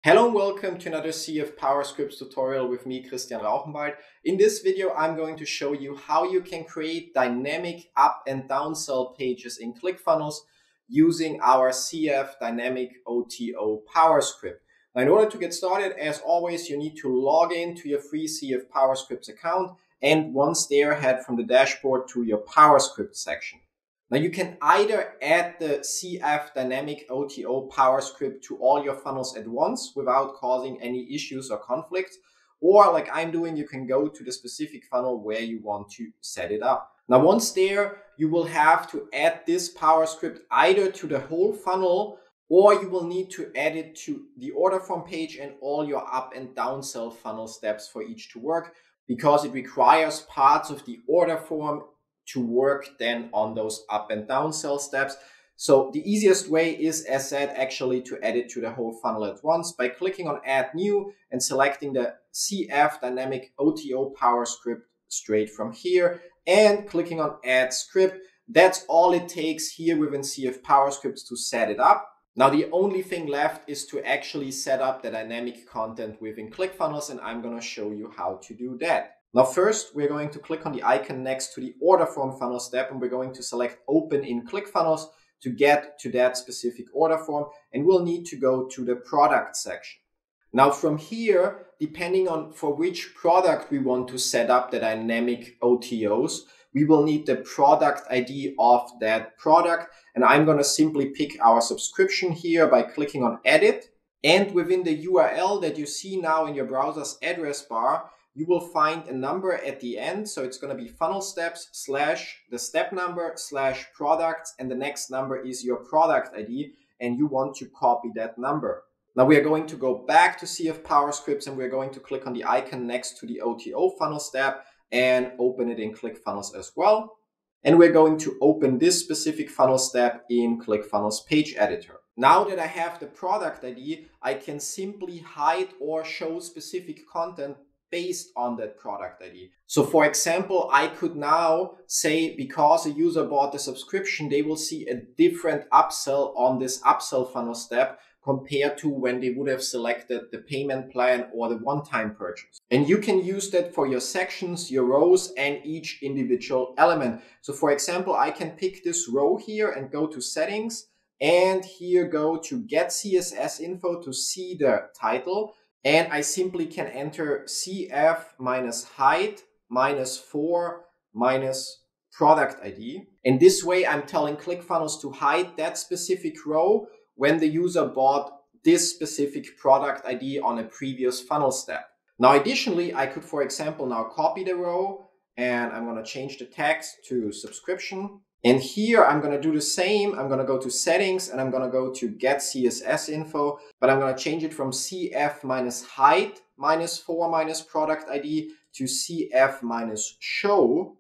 Hello and welcome to another CF PowerScripts tutorial with me, Christian Rauchenwald. In this video, I'm going to show you how you can create dynamic up and downsell pages in ClickFunnels using our CF Dynamic OTO PowerScript. Now, in order to get started, as always, you need to log in to your free CF PowerScripts account, and once there, head from the dashboard to your PowerScript section. Now you can either add the CF Dynamic OTO PowerScript to all your funnels at once without causing any issues or conflicts, or like I'm doing, you can go to the specific funnel where you want to set it up. Now once there, you will have to add this PowerScript either to the whole funnel, or you will need to add it to the order form page and all your up and downsell funnel steps for each to work, because it requires parts of the order form to work then on those up and down sell steps. So the easiest way is, as said, actually to add it to the whole funnel at once by clicking on Add New and selecting the CF Dynamic OTO PowerScript straight from here and clicking on Add Script. That's all it takes here within CF PowerScripts to set it up. Now the only thing left is to actually set up the dynamic content within ClickFunnels, and I'm going to show you how to do that. Now first, we're going to click on the icon next to the order form funnel step, and we're going to select Open in ClickFunnels to get to that specific order form, and we'll need to go to the product section. Now from here, depending on for which product we want to set up the dynamic OTOs, we will need the product ID of that product, and I'm going to simply pick our subscription here by clicking on Edit, and within the URL that you see now in your browser's address bar, you will find a number at the end. So it's going to be funnel steps / the step number / products. And the next number is your product ID. And you want to copy that number. Now we are going to go back to CF PowerScripts, and we're going to click on the icon next to the OTO funnel step and open it in ClickFunnels as well. And we're going to open this specific funnel step in ClickFunnels Page Editor. Now that I have the product ID, I can simply hide or show specific content based on that product ID. So for example, I could now say, because a user bought the subscription, they will see a different upsell on this upsell funnel step compared to when they would have selected the payment plan or the one-time purchase. And you can use that for your sections, your rows, and each individual element. So for example, I can pick this row here and go to Settings, and here go to Get CSS Info to see the title. And I simply can enter CF -height -4 product ID. And this way I'm telling ClickFunnels to hide that specific row when the user bought this specific product ID on a previous funnel step. Now, additionally, I could, for example, now copy the row, and I'm going to change the text to subscription. And here I'm going to do the same. I'm going to go to Settings, and I'm going to go to Get CSS Info, but I'm going to change it from CF -height -4 product ID to CF -show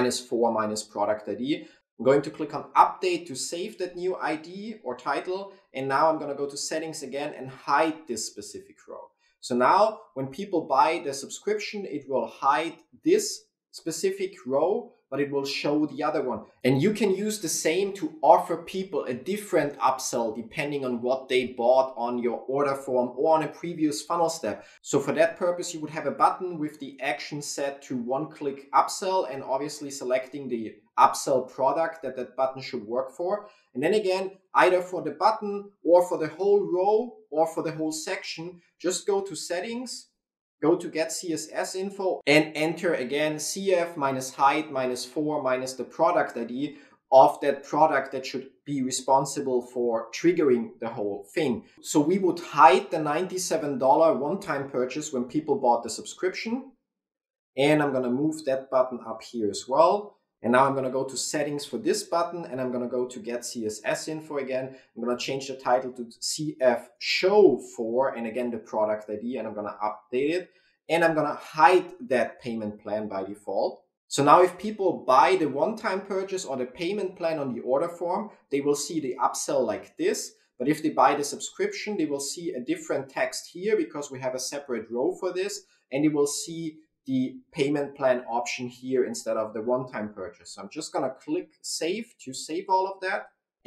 -4 product ID. I'm going to click on Update to save that new ID or title. And now I'm going to go to Settings again and hide this specific row. So now when people buy the subscription, it will hide this specific row, but it will show the other one. And you can use the same to offer people a different upsell depending on what they bought on your order form or on a previous funnel step. So for that purpose, you would have a button with the action set to one-click upsell, and obviously selecting the upsell product that that button should work for. And then again, either for the button or for the whole row or for the whole section, just go to Settings, go to Get CSS Info, and enter again CF -height -4 the product ID of that product that should be responsible for triggering the whole thing. So we would hide the $97 one-time purchase when people bought the subscription. And I'm going to move that button up here as well. And now I'm going to go to Settings for this button, and I'm going to go to Get CSS Info again. I'm going to change the title to CF Show for, and again, the product ID, and I'm going to update it. And I'm going to hide that payment plan by default. So now if people buy the one-time purchase or the payment plan on the order form, they will see the upsell like this. But if they buy the subscription, they will see a different text here because we have a separate row for this, and they will see the payment plan option here instead of the one-time purchase. So I'm just going to click Save to save all of that.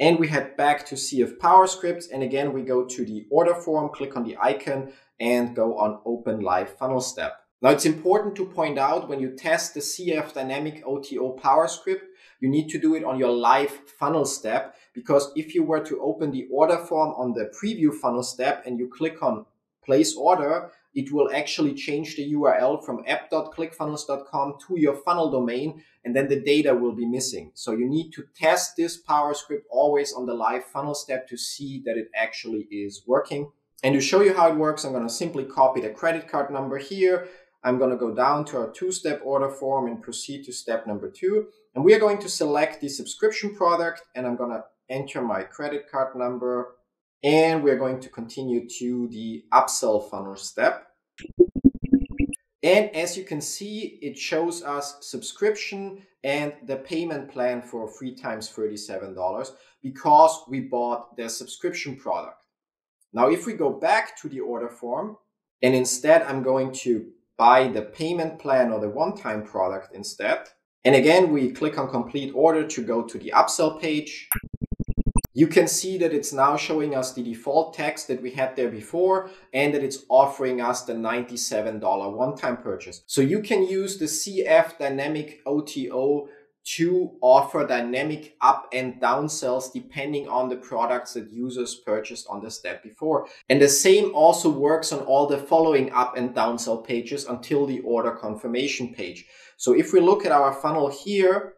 and we head back to CF PowerScript. And again, we go to the order form, click on the icon and go on Open Live Funnel step. Now it's important to point out when you test the CF Dynamic OTO PowerScript, you need to do it on your live funnel step, because if you were to open the order form on the preview funnel step and you click on place order, it will actually change the URL from app.clickfunnels.com to your funnel domain, and then the data will be missing. So you need to test this PowerScript always on the live funnel step to see that it actually is working. And to show you how it works, I'm going to simply copy the credit card number here. I'm going to go down to our two-step order form and proceed to step number 2. And we are going to select the subscription product, and I'm going to enter my credit card number. And we're going to continue to the upsell funnel step. And as you can see, it shows us subscription and the payment plan for 3 times $37 because we bought the subscription product. Now, if we go back to the order form, and instead I'm going to buy the payment plan or the one-time product instead. And again, we click on complete order to go to the upsell page. You can see that it's now showing us the default text that we had there before, and that it's offering us the $97 one-time purchase. So you can use the CF Dynamic OTO to offer dynamic up and down sells depending on the products that users purchased on the step before. And the same also works on all the following up and down sell pages until the order confirmation page. So if we look at our funnel here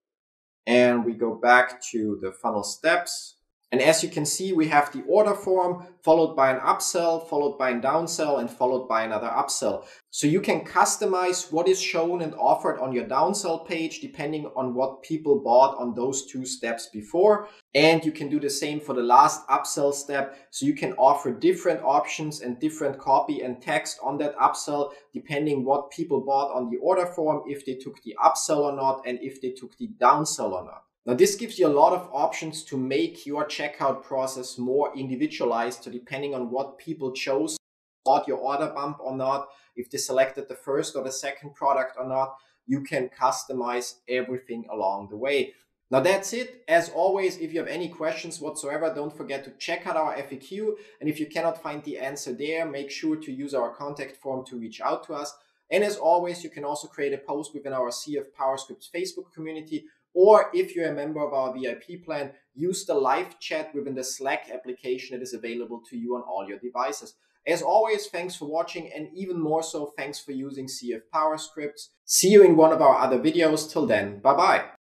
and we go back to the funnel steps, and as you can see, we have the order form followed by an upsell, followed by a downsell, and followed by another upsell. So you can customize what is shown and offered on your downsell page depending on what people bought on those 2 steps before. And you can do the same for the last upsell step. So you can offer different options and different copy and text on that upsell depending what people bought on the order form, if they took the upsell or not, and if they took the downsell or not. Now, this gives you a lot of options to make your checkout process more individualized. So depending on what people chose, bought your order bump or not, if they selected the first or the second product or not, you can customize everything along the way. Now that's it. As always, if you have any questions whatsoever, don't forget to check out our FAQ. And if you cannot find the answer there, make sure to use our contact form to reach out to us. And as always, you can also create a post within our CF PowerScript Facebook community. Or if you're a member of our VIP plan, use the live chat within the Slack application that is available to you on all your devices. As always, thanks for watching, and even more so, thanks for using CF PowerScript. See you in one of our other videos. Till then, bye-bye.